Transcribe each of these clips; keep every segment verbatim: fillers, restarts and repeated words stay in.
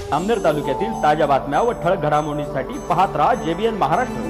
जामनेर तालुक्यातील ताज्या बातम्या व ठळक घडामोडींसाठी पाहत राहा जेबीएन महाराष्ट्र।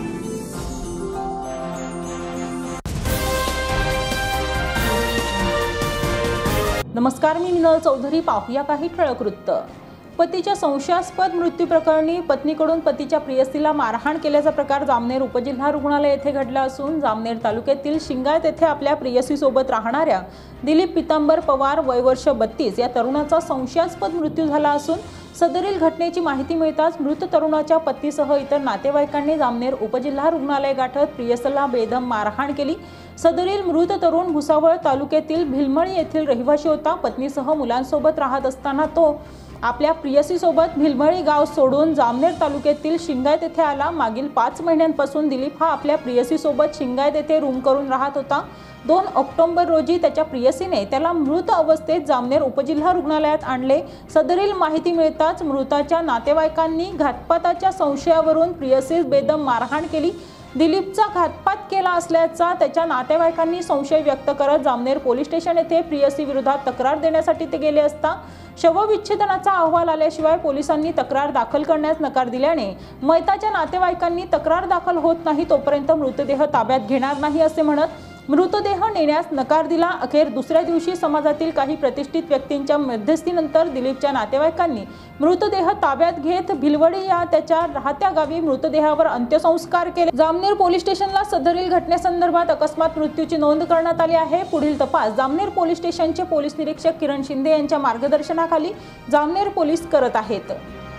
नमस्कार, मी मिनल चौधरी। पाहूया काही ठळक वृत्त। पतीच्या संशयास्पद मृत्यू प्रकरणी पत्नीकडून पतीच्या प्रियसीला मारहाण केल्याचा प्रकार जामनेर उपजिल्हा रुग्णालय येथे घडला असून जामनेर तालुक्यातील शिंगायत येथे आपल्या प्रियसीसोबत राहणाऱ्या दिलीप पितांबर पवार वय वर्ष बत्तीस या तरुणाचा संशयास्पद मृत्यू झाला असून सदरील घटनेची माहिती मिळताच मृत तरुणाच्या पत्नीसह इतर नातेवाईकांनी जामनेर उपजिल्हा रुग्णालय गाठत प्रियसीला बेदम मारहाण केली। सदरील मृत तरुण भुसावळ तालुक्यातील भिलमळी येथील रहिवासी होता। पत्नीसह मुलांसोबत राहत असताना तो आपल्या प्रियसीसोबत भिलमळी गाव सोडून जामनेर तालुक्यातील शिंगायत येथे आला। मागील पाच महिन्यांपासून दिलीप हा आपल्या प्रियसीसोबत शिंगायत येथे रूम करून राहत होता। दोन ऑक्टोबर रोजी त्याच्या प्रियसीने त्याला मृत अवस्थेत जामनेर उपजिल्हा रुग्णालयात आणले। सदरील माहिती मिळताच मृताच्या नातेवाईकांनी घातपाताच्या संशयावरून प्रियसीस बेदम मारहाण केली। दिलीपचा घातपात केला असल्याचा त्याच्या नातेवाईकांनी संशय व्यक्त करत जामनेर पोलीस स्टेशन येथे प्रियसी विरोधात तक्रार देण्यासाठी ते गेले असता शवविच्छेदनाचा अहवाल आल्याशिवाय पोलिसांनी तक्रार दाखल करण्यास नकार दिल्याने मयताच्या नातेवाईकांनी तक्रार दाखल होत नाही तोपर्यंत मृतदेह ताब्यात घेणार नाही असे म्हणत मृतदेह नेण्यास नकार दिला। अखेर दुसऱ्या दिवशी समाजातील काही प्रतिष्ठित व्यक्तींच्या मध्यस्थीनंतर दिलीपच्या नातेवाईकांनी मृतदेह ताब्यात घेत भिलवडी या त्याच्या राहत्या गावी मृतदेहावर अंत्यसंस्कार केले। जामनेर पोलीस स्टेशनला सदरील घटनेसंदर्भात अकस्मात मृत्यूची नोंद करण्यात आली आहे। पुढील तपास जामनेर पोलीस स्टेशनचे पोलीस निरीक्षक किरण शिंदे यांच्या मार्गदर्शनाखाली जामनेर पोलीस करत आहेत।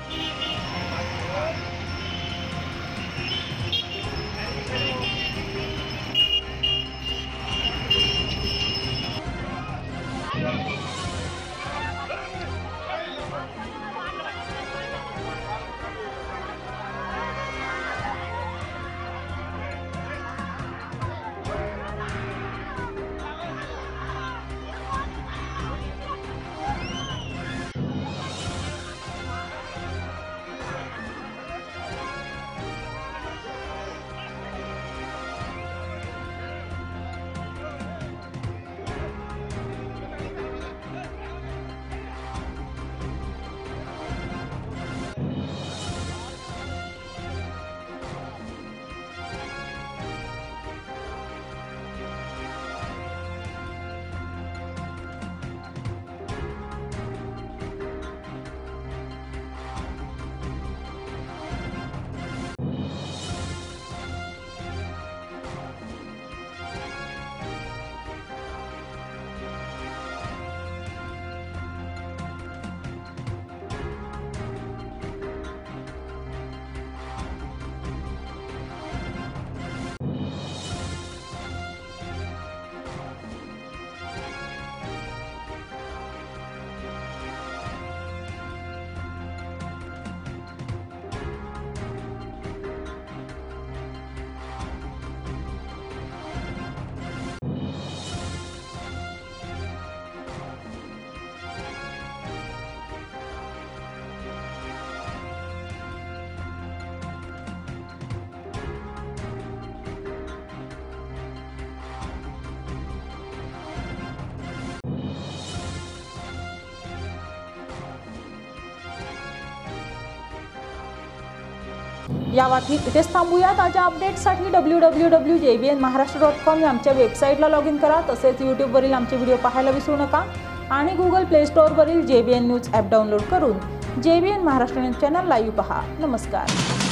या बातमीत इथेच थांबूया। ताज्या अपडेट्ससाठी W W W dot J B N Maharashtra dot com या आमच्या वेबसाईटला लॉग इन करा। तसेच यूट्यूबवरील आमचे व्हिडिओ पाहायला विसरू नका आणि गुगल प्ले स्टोअरवरील जेबीएन न्यूज ॲप डाउनलोड करून JBN Maharashtra news channel live पहा। नमस्कार।